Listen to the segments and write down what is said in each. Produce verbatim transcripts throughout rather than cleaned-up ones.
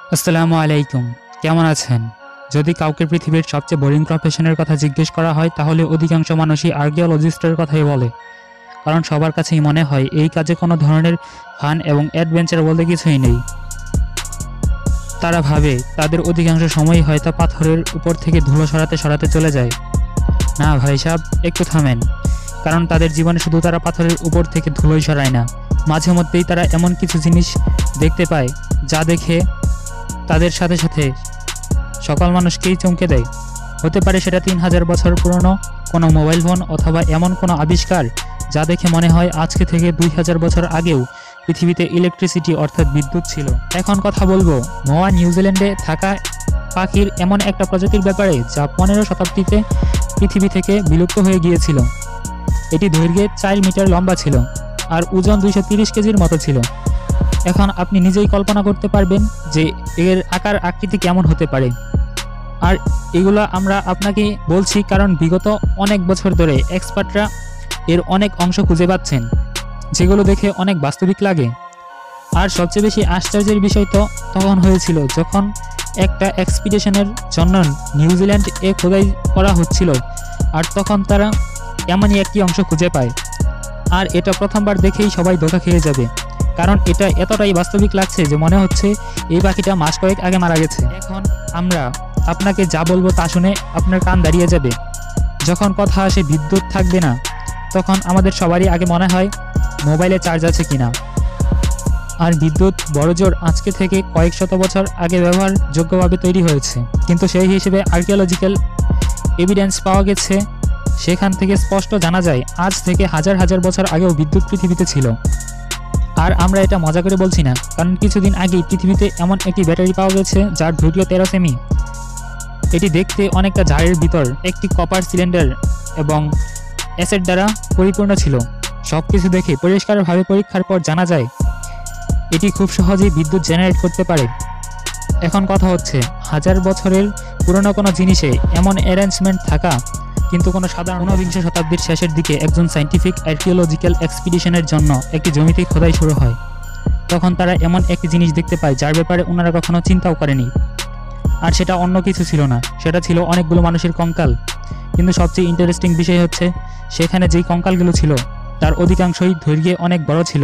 আসসালামু আলাইকুম, কেমন আছেন? যদি কাউকে পৃথিবীর সবচেয়ে বোরিং প্রফেশনের কথা জিজ্ঞেস করা হয় তাহলে অধিকাংশ মানুষই আর্কিওলজিস্টের কথাই বলে। কারণ সবার কাছেই মনে হয় এই কাজে কোনো ধরনের ফান এবং অ্যাডভেঞ্চার বলতে কিছুই নেই। তারা ভাবে তাদের অধিকাংশ সময়ই হয়তো পাথরের উপর থেকে ধুলো সরাতে সরাতে চলে যায়। না ভাই সাহেব, একটু থামেন। কারণ তাদের জীবনে শুধু তারা পাথরের উপর থেকে ধুলোই সরায় না, মাঝে মধ্যেই তারা এমন কিছু জিনিস দেখতে পায় যা দেখে তাদের সাথে সাথে সকল মানুষকেই চমকে দেয়। হতে পারে সেটা তিন হাজার বছর পুরনো কোনো মোবাইল ফোন অথবা এমন কোনো আবিষ্কার যা দেখে মনে হয় আজকে থেকে দুই হাজার বছর আগেও পৃথিবীতে ইলেকট্রিসিটি অর্থাৎ বিদ্যুৎ ছিল। এখন কথা বলবো মোয়া নিউজিল্যান্ডে থাকা পাখির এমন একটা প্রজাতির ব্যাপারে যা পনেরো শতাব্দীতে পৃথিবী থেকে বিলুপ্ত হয়ে গিয়েছিল। এটি দৈর্ঘ্যে চার মিটার লম্বা ছিল আর ওজন দুইশো তিরিশ কেজির মতো ছিল। এখন আপনি নিজেই কল্পনা করতে পারবেন যে এর আকার আকৃতি কেমন হতে পারে। আর এগুলো আমরা আপনাকে বলছি কারণ বিগত অনেক বছর ধরে এক্সপার্টরা এর অনেক অংশ খুঁজে পাচ্ছেন যেগুলো দেখে অনেক বাস্তবিক লাগে। আর সবচেয়ে বেশি আশ্চর্যের বিষয় তো তখন হয়েছিল যখন একটা এক্সপিডিশনের জন্য নিউজিল্যান্ড এ খোদাই করা হচ্ছিল, আর তখন তারা এমনই একটি অংশ খুঁজে পায়। আর এটা প্রথমবার দেখেই সবাই ধোঁকা খেয়ে যাবে, কারণ এটা এতটাই বাস্তবিক লাগছে যে মনে হচ্ছে এই পাখিটা মাস কয়েক আগে মারা গেছে। এখন আমরা আপনাকে যা বলবো তা শুনে আপনার কান দাঁড়িয়ে যাবে। যখন কথা আসে বিদ্যুৎ থাকবে না, তখন আমাদের সবারই আগে মনে হয় মোবাইলে চার্জ আছে কিনা। আর বিদ্যুৎ বড়জোর আজকে থেকে কয়েক শত বছর আগে ব্যবহারযোগ্যভাবে তৈরি হয়েছে, কিন্তু সেই হিসেবে আর্কিওলজিক্যাল এভিডেন্স পাওয়া গেছে। সেখান থেকে স্পষ্ট জানা যায় আজ থেকে হাজার হাজার বছর আগেও বিদ্যুৎ পৃথিবীতে ছিল। আর আমরা এটা মজা করে বলছি না, কারণ কিছুদিন আগেই পৃথিবীতে এমন একটি ব্যাটারি পাওয়া গেছে যার দৈর্ঘ্য তেরো সেমি। এটি দেখতে অনেকটা ঝাড়ের ভিতর একটি কপার সিলিন্ডার এবং অ্যাসিড দ্বারা পরিপূর্ণ ছিল। সব কিছু দেখে পরিষ্কারভাবে পরীক্ষার পর জানা যায় এটি খুব সহজেই বিদ্যুৎ জেনারেট করতে পারে। এখন কথা হচ্ছে হাজার বছরের পুরনো কোনো জিনিসে এমন অ্যারেঞ্জমেন্ট থাকা, কিন্তু কোনো সাধারণ ঊনবিংশ শতাব্দীর শেষের দিকে একজন সায়েন্টিফিক আর্কিওলজিক্যাল এক্সপিডিশনের জন্য একটি জমিতে খোদাই শুরু হয়। তখন তারা এমন একটি জিনিস দেখতে পায় যার ব্যাপারে ওনারা কখনো চিন্তাও করেনি। আর সেটা অন্য কিছু ছিল না, সেটা ছিল অনেকগুলো মানুষের কঙ্কাল। কিন্তু সবচেয়ে ইন্টারেস্টিং বিষয় হচ্ছে সেখানে যেই কঙ্কালগুলো ছিল তার অধিকাংশই দৈর্ঘ্যে অনেক বড় ছিল।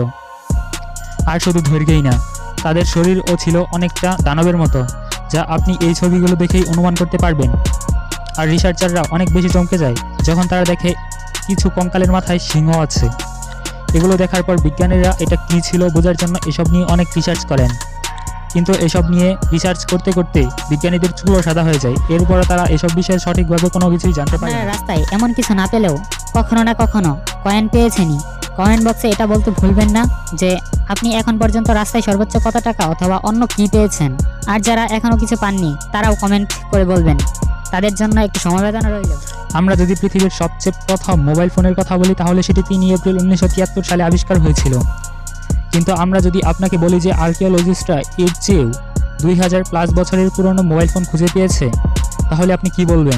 আর শুধু দৈর্ঘ্যেই না, তাদের শরীরও ছিল অনেকটা দানবের মতো, যা আপনি এই ছবিগুলো দেখেই অনুমান করতে পারবেন। আর রিসার্চাররা অনেক বেশি চমকে যায় যখন তারা দেখে কিছু কঙ্কালের মাথায় সিংহ আছে। এগুলো দেখার পর বিজ্ঞানীরা এটা কী ছিল বোঝার জন্য এসব নিয়ে অনেক রিসার্চ করেন, কিন্তু এসব নিয়ে রিসার্চ করতে করতে বিজ্ঞানীদের চুলও সাদা হয়ে যায়। এরপরে তারা এসব বিষয়ে সঠিকভাবে কোনো কিছুই জানতে পারে না। রাস্তায় এমন কিছু না পেলেও কখনো না কখনো কয়েন পেয়েছেনই। কমেন্ট বক্সে এটা বলতে ভুলবেন না যে আপনি এখন পর্যন্ত রাস্তায় সর্বোচ্চ কত টাকা অথবা অন্য কি পেয়েছেন। আর যারা এখনো কিছু পাননি তারাও কমেন্ট করে বলবেন, তাদের জন্য একটু সমবেদনা রইল। আমরা যদি পৃথিবীর সবচেয়ে প্রথম মোবাইল ফোনের কথা বলি তাহলে সেটি তিনই এপ্রিল উনিশশো তিয়াত্তর সালে আবিষ্কার হয়েছিল। কিন্তু আমরা যদি আপনাকে বলি যে আর্কিওলজিস্টরা এর চেয়েও দুই হাজার প্লাস বছরের পুরনো মোবাইল ফোন খুঁজে পেয়েছে, তাহলে আপনি কি বলবেন?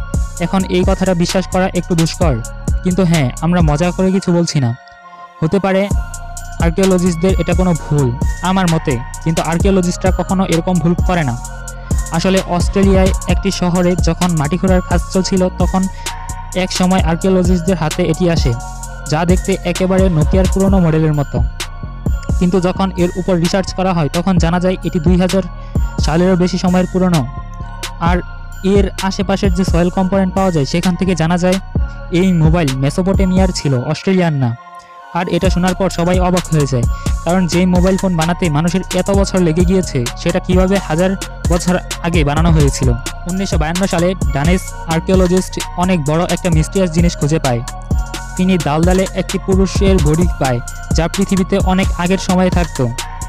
এখন এই কথাটা বিশ্বাস করা একটু দুষ্কর, কিন্তু হ্যাঁ, আমরা মজা করে কিছু বলছি না। হতে পারে আর্কিওলজিস্টদের এটা কোনো ভুল আমার মতে, কিন্তু আর্কিওলজিস্টরা কখনো এরকম ভুল করে না। আসলে অস্ট্রেলিয়ায় একটি শহরে যখন মাটি খোঁড়ার কাজ চলছিল তখন এক সময় আর্কিওলজিস্টদের হাতে এটি আসে, যা দেখতে একেবারে নোকিয়ার পুরনো মডেলের মতো। কিন্তু যখন এর উপর রিসার্চ করা হয় তখন জানা যায় এটি দুই হাজার সালেরও বেশি সময়ের পুরনো। আর এর আশেপাশের যে সয়েল কম্পোনেন্ট পাওয়া যায় সেখান থেকে জানা যায় এই মোবাইল মেসোপটেমিয়ার ছিল, অস্ট্রেলিয়ার না। আর এটা শোনার পর সবাই অবাক হয়ে যায়, কারণ যেই মোবাইল ফোন বানাতে মানুষের এত বছর লেগে গিয়েছে সেটা কিভাবে হাজার বছর আগে বানানো হয়েছিল। উনিশশো বায়ান্ন সালে ডানেশ আর্কিওলজিস্ট অনেক বড় একটা মিস্টিরিয়াস জিনিস খুঁজে পায়। তিনি দালদালে একটি পুরুষের বডি পায় যা পৃথিবীতে অনেক আগের সময়ে থাকতো।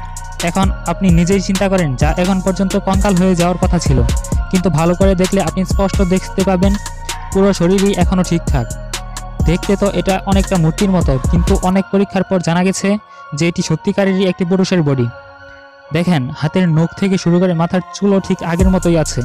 এখন আপনি নিজেই চিন্তা করেন, যা এখন পর্যন্ত কঙ্কাল হয়ে যাওয়ার কথা ছিল, কিন্তু ভালো করে দেখলে আপনি স্পষ্ট দেখতে পাবেন পুরো শরীরই এখনও ঠিকঠাক। দেখতে তো এটা অনেকটা মূর্তির মতো, কিন্তু অনেক পরীক্ষার পর জানা গেছে যে এটি সত্যিকারেরই একটি পুরুষের বডি। দেখেন, হাতের নখ থেকে শুরু করে মাথার চুলও ঠিক আগের মতোই আছে।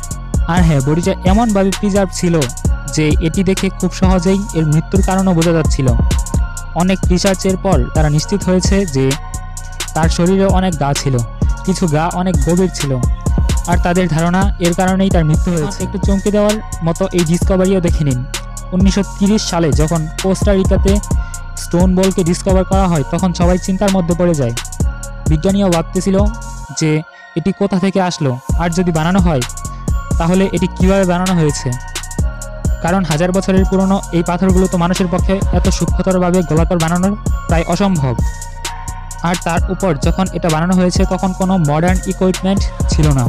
আর হ্যাঁ, বডিটা এমনভাবে প্রিজার্ভ ছিল যে এটি দেখে খুব সহজেই এর মৃত্যুর কারণও বোঝা যাচ্ছিল। অনেক রিসার্চের পর তারা নিশ্চিত হয়েছে যে তার শরীরে অনেক দাগ ছিল, কিছু গা অনেক গভীর ছিল, আর তাদের ধারণা এর কারণেই তার মৃত্যু হয়েছে। একটু চমকে দেওয়ার মতো এই ডিসকভারিও দেখে নিন। উনিশশো তিরিশ সালে যখন কোস্টারিকাতে স্টোন বলকে ডিসকভার করা হয়, তখন সবাই চিন্তার মধ্যে পড়ে যায়। বিজ্ঞানীও ভাবতেছিল যে এটি কোথা থেকে আসলো, আর যদি বানানো হয় তাহলে এটি কিভাবে বানানো হয়েছে। কারণ হাজার বছরের পুরনো এই পাথরগুলো তো মানুষের পক্ষে এত সূক্ষ্মতরভাবে গোলাকার বানানোর প্রায় অসম্ভব। আর তার উপর যখন এটা বানানো হয়েছে তখন কোনো মডার্ন ইকুইপমেন্ট ছিল না।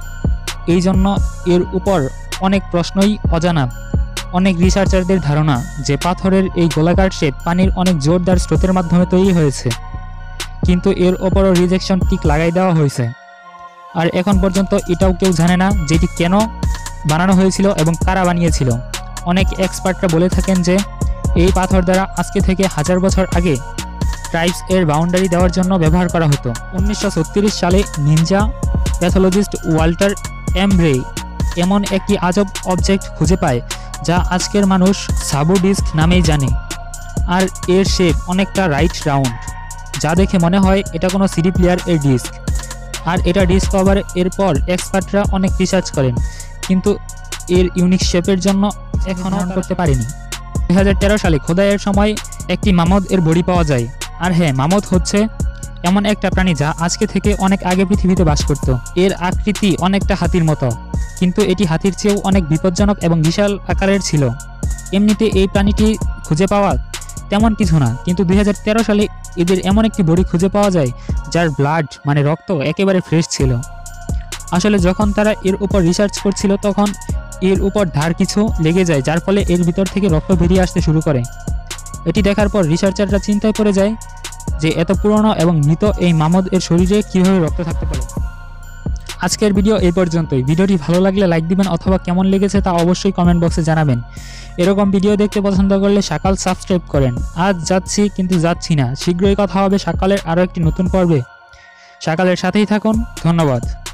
এই জন্য এর উপর অনেক প্রশ্নই অজানা। অনেক রিসার্চারদের ধারণা যে পাথরের এই গোলাকার শেপ পানির অনেক জোরদার স্রোতের মাধ্যমে তৈরি হয়েছে, কিন্তু এর ওপরও রিজেকশন টিক লাগাই দেওয়া হয়েছে। আর এখন পর্যন্ত এটাও কেউ জানে না যে এটি কেন বানানো হয়েছিল এবং কারা বানিয়েছিল। অনেক এক্সপার্টরা বলে থাকেন যে এই পাথর দ্বারা আজকে থেকে হাজার বছর আগে ট্রাইবস এর বাউন্ডারি দেওয়ার জন্য ব্যবহার করা হতো। উনিশশো ছত্রিশ সালে নিনজা প্যাথোলজিস্ট ওয়াল্টার এমব্রে এমন একটি আজব অবজেক্ট খুঁজে পায় যা আজকের মানুষ সাবু ডিস্ক নামেই জানে। আর এর শেপ অনেকটা রাইট রাউন্ড, যা দেখে মনে হয় এটা কোনো সিডি প্লেয়ার এর ডিস্ক। আর এটা ডিসকভার এর পর এক্সপার্টরা অনেক রিসার্চ করেন, কিন্তু এর ইউনিক শেপের জন্য এখনও করতে পারেনি। দুই হাজার তেরো সালে খোদাইয়ের সময় একটি মামদ এর বডি পাওয়া যায়। আর হ্যাঁ, মামদ হচ্ছে এমন একটা প্রাণী যা আজকে থেকে অনেক আগে পৃথিবীতে বাস করত। এর আকৃতি অনেকটা হাতির মতো, কিন্তু এটি হাতির চেয়েও অনেক বিপজ্জনক এবং বিশাল আকারের ছিল। এমনিতে এই প্রাণীটি খুঁজে পাওয়া তেমন কিছু না, কিন্তু দুই হাজার তেরো সালে এদের এমন একটি বডি খুঁজে পাওয়া যায় যার ব্লাড মানে রক্ত একেবারে ফ্রেশ ছিল। আসলে যখন তারা এর উপর রিসার্চ করছিল তখন এর উপর ধার কিছু লেগে যায়, যার ফলে এর ভিতর থেকে রক্ত বেরিয়ে আসতে শুরু করে। এটি দেখার পর রিসার্চাররা চিন্তায় পড়ে যায় যে এত পুরনো এবং মৃত এই মামদ এর শরীরে কীভাবে রক্ত থাকতে পারে। আজকের ভিডিও এই পর্যন্তই। ভিডিওটি ভালো লাগলে লাইক দিবেন অথবা কেমন লেগেছে তা অবশ্যই কমেন্ট বক্সে জানাবেন। এরকম ভিডিও দেখতে পছন্দ করলে সকাল সাবস্ক্রাইব করেন। আজ যাচ্ছি কিন্তু যাচ্ছি না, শীঘ্রই কথা হবে সকালের আরও একটি নতুন পর্বে। সকালের সাথেই থাকুন। ধন্যবাদ।